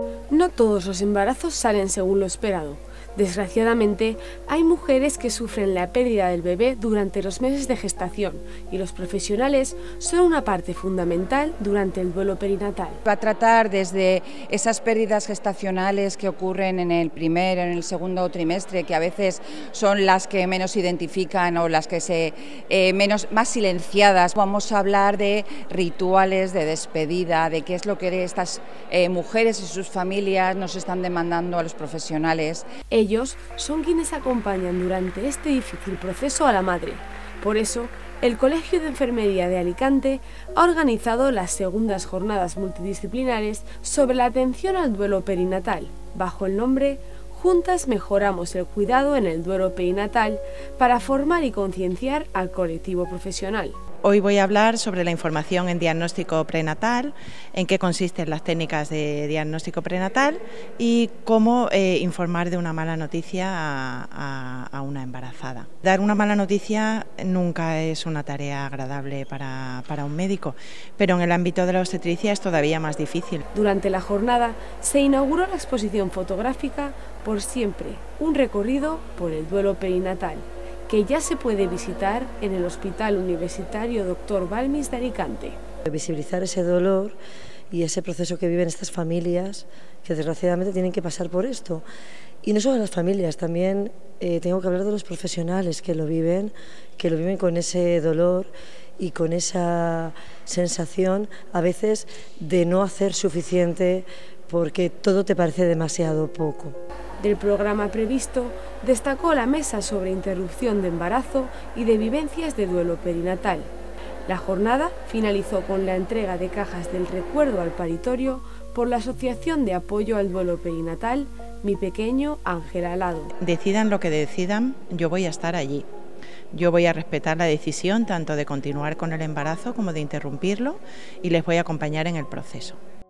No todos los embarazos salen según lo esperado. Desgraciadamente, hay mujeres que sufren la pérdida del bebé durante los meses de gestación y los profesionales son una parte fundamental durante el duelo perinatal. Va a tratar desde esas pérdidas gestacionales que ocurren en el primer o en el segundo trimestre, que a veces son las que menos identifican o las que más silenciadas. Vamos a hablar de rituales de despedida, de qué es lo que estas mujeres y sus familias nos están demandando a los profesionales. Ellos son quienes acompañan durante este difícil proceso a la madre. Por eso, el Colegio de Enfermería de Alicante ha organizado las segundas jornadas multidisciplinares sobre la atención al duelo perinatal, bajo el nombre Juntas mejoramos el cuidado en el duelo perinatal para formar y concienciar al colectivo profesional. Hoy voy a hablar sobre la información en diagnóstico prenatal, en qué consisten las técnicas de diagnóstico prenatal y cómo informar de una mala noticia a una embarazada. Dar una mala noticia nunca es una tarea agradable para un médico, pero en el ámbito de la obstetricia es todavía más difícil. Durante la jornada se inauguró la exposición fotográfica Por siempre, un recorrido por el duelo perinatal, que ya se puede visitar en el Hospital Universitario Dr. Balmis de Alicante. Visibilizar ese dolor y ese proceso que viven estas familias que desgraciadamente tienen que pasar por esto. Y no solo las familias, también tengo que hablar de los profesionales que lo viven con ese dolor y con esa sensación a veces de no hacer suficiente porque todo te parece demasiado poco. Del programa previsto, destacó la mesa sobre interrupción de embarazo y de vivencias de duelo perinatal. La jornada finalizó con la entrega de cajas del recuerdo al paritorio por la Asociación de Apoyo al Duelo Perinatal Mi Pequeño Ángel Alado. Decidan lo que decidan, yo voy a estar allí. Yo voy a respetar la decisión tanto de continuar con el embarazo como de interrumpirlo y les voy a acompañar en el proceso.